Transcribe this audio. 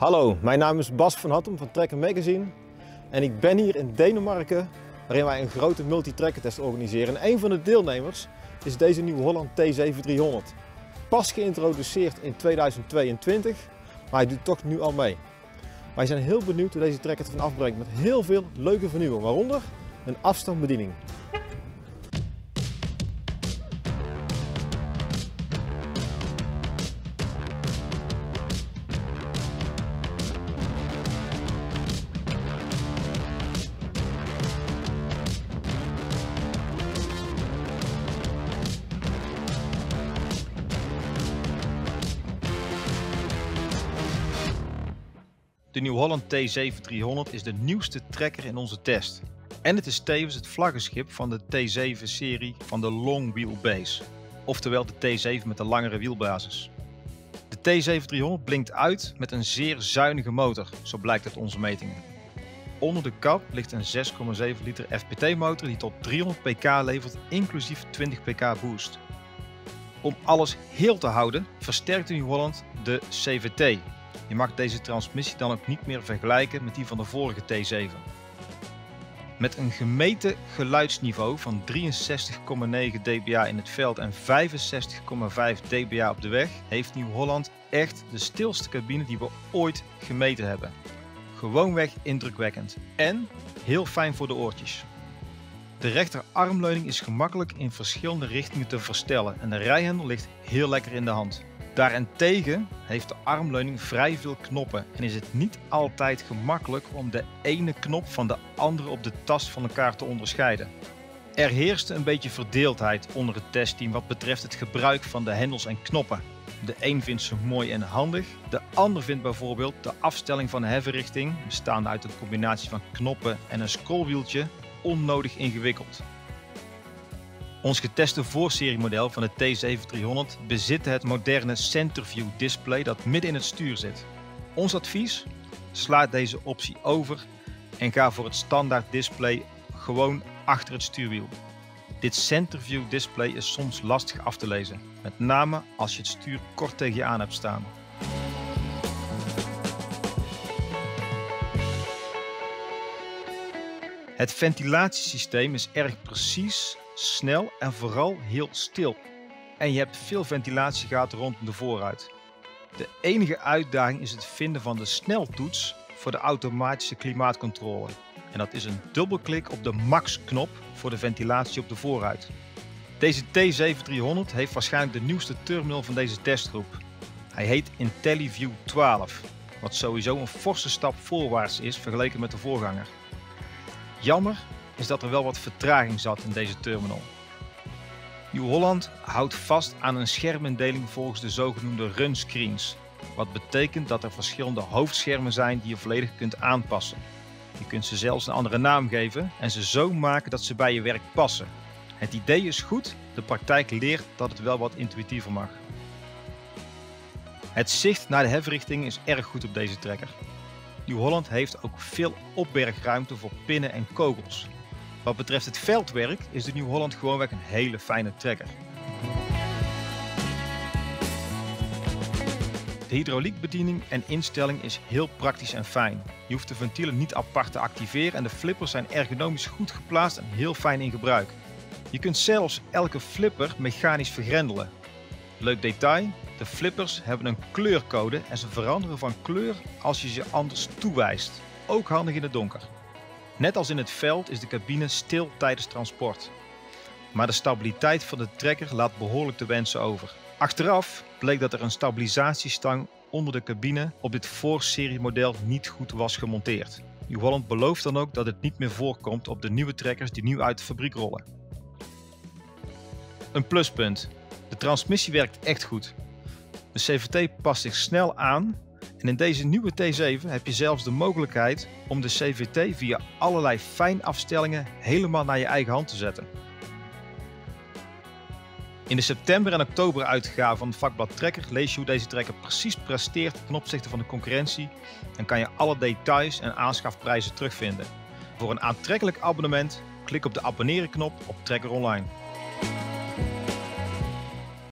Hallo, mijn naam is Bas van Hattem van Trekker Magazine en ik ben hier in Denemarken waarin wij een grote multi-trekkertest organiseren. En een van de deelnemers is deze Nieuw-Holland T7300. Pas geïntroduceerd in 2022, maar hij doet toch nu al mee. Wij zijn heel benieuwd hoe deze trekker het van afbrengt met heel veel leuke vernieuwingen, waaronder een afstandsbediening. De Nieuw-Holland T7300 is de nieuwste trekker in onze test. En het is tevens het vlaggenschip van de T7-serie van de Long Wheelbase. Oftewel de T7 met de langere wielbasis. De T7300 blinkt uit met een zeer zuinige motor, zo blijkt uit onze metingen. Onder de kap ligt een 6,7 liter FPT motor die tot 300 pk levert, inclusief 20 pk boost. Om alles heel te houden versterkt de Nieuw-Holland de CVT. Je mag deze transmissie dan ook niet meer vergelijken met die van de vorige T7. Met een gemeten geluidsniveau van 63,9 dBA in het veld en 65,5 dBA op de weg heeft Nieuw-Holland echt de stilste cabine die we ooit gemeten hebben. Gewoonweg indrukwekkend en heel fijn voor de oortjes. De rechterarmleuning is gemakkelijk in verschillende richtingen te verstellen en de rijhendel ligt heel lekker in de hand. Daarentegen heeft de armleuning vrij veel knoppen en is het niet altijd gemakkelijk om de ene knop van de andere op de tast van elkaar te onderscheiden. Er heerste een beetje verdeeldheid onder het testteam wat betreft het gebruik van de hendels en knoppen. De een vindt ze mooi en handig, de ander vindt bijvoorbeeld de afstelling van de heffenrichting, bestaande uit een combinatie van knoppen en een scrollwieltje, onnodig ingewikkeld. Ons geteste voorseriemodel van de T7300 bezit het moderne Centerview display dat midden in het stuur zit. Ons advies? Slaat deze optie over en ga voor het standaard display gewoon achter het stuurwiel. Dit Centerview display is soms lastig af te lezen, met name als je het stuur kort tegen je aan hebt staan. Het ventilatiesysteem is erg precies, snel en vooral heel stil. En je hebt veel ventilatiegaten rondom de voorruit. De enige uitdaging is het vinden van de sneltoets voor de automatische klimaatcontrole. En dat is een dubbelklik op de max-knop voor de ventilatie op de voorruit. Deze T7300 heeft waarschijnlijk de nieuwste terminal van deze testgroep. Hij heet IntelliView 12, wat sowieso een forse stap voorwaarts is vergeleken met de voorganger. Jammer is dat er wel wat vertraging zat in deze terminal. Nieuw-Holland houdt vast aan een schermindeling volgens de zogenoemde runscreens. Wat betekent dat er verschillende hoofdschermen zijn die je volledig kunt aanpassen. Je kunt ze zelfs een andere naam geven en ze zo maken dat ze bij je werk passen. Het idee is goed, de praktijk leert dat het wel wat intuïtiever mag. Het zicht naar de heffenrichting is erg goed op deze trekker. Nieuw-Holland heeft ook veel opbergruimte voor pinnen en kogels. Wat betreft het veldwerk is de Nieuw-Holland gewoonweg een hele fijne trekker. De hydrauliekbediening en instelling is heel praktisch en fijn. Je hoeft de ventielen niet apart te activeren en de flippers zijn ergonomisch goed geplaatst en heel fijn in gebruik. Je kunt zelfs elke flipper mechanisch vergrendelen. Leuk detail, de flippers hebben een kleurcode en ze veranderen van kleur als je ze anders toewijst. Ook handig in het donker. Net als in het veld is de cabine stil tijdens transport. Maar de stabiliteit van de trekker laat behoorlijk te wensen over. Achteraf bleek dat er een stabilisatiestang onder de cabine op dit voorseriemodel niet goed was gemonteerd. Nieuw-Holland belooft dan ook dat het niet meer voorkomt op de nieuwe trekkers die nu uit de fabriek rollen. Een pluspunt. De transmissie werkt echt goed. De CVT past zich snel aan en in deze nieuwe T7 heb je zelfs de mogelijkheid om de CVT via allerlei fijnafstellingen helemaal naar je eigen hand te zetten. In de september en oktober uitgave van het vakblad Trekker lees je hoe deze trekker precies presteert ten opzichte van de concurrentie en kan je alle details en aanschafprijzen terugvinden. Voor een aantrekkelijk abonnement klik op de abonneren knop op Trekker Online.